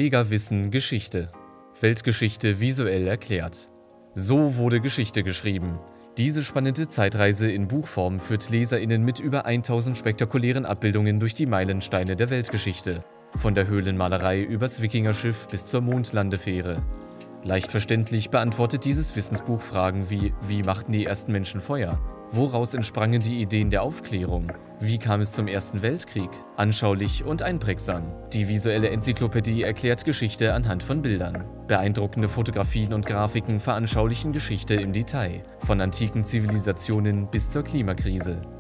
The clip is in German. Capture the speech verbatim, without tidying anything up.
Megawissen Geschichte. Weltgeschichte visuell erklärt. So wurde Geschichte geschrieben. Diese spannende Zeitreise in Buchform führt LeserInnen mit über tausend spektakulären Abbildungen durch die Meilensteine der Weltgeschichte. Von der Höhlenmalerei übers Wikingerschiff bis zur Mondlandefähre. Leicht verständlich beantwortet dieses Wissensbuch Fragen wie: Wie machten die ersten Menschen Feuer? Woraus entsprangen die Ideen der Aufklärung? Wie kam es zum Ersten Weltkrieg? Anschaulich und einprägsam. Die visuelle Enzyklopädie erklärt Geschichte anhand von Bildern. Beeindruckende Fotografien und Grafiken veranschaulichen Geschichte im Detail, von antiken Zivilisationen bis zur Klimakrise.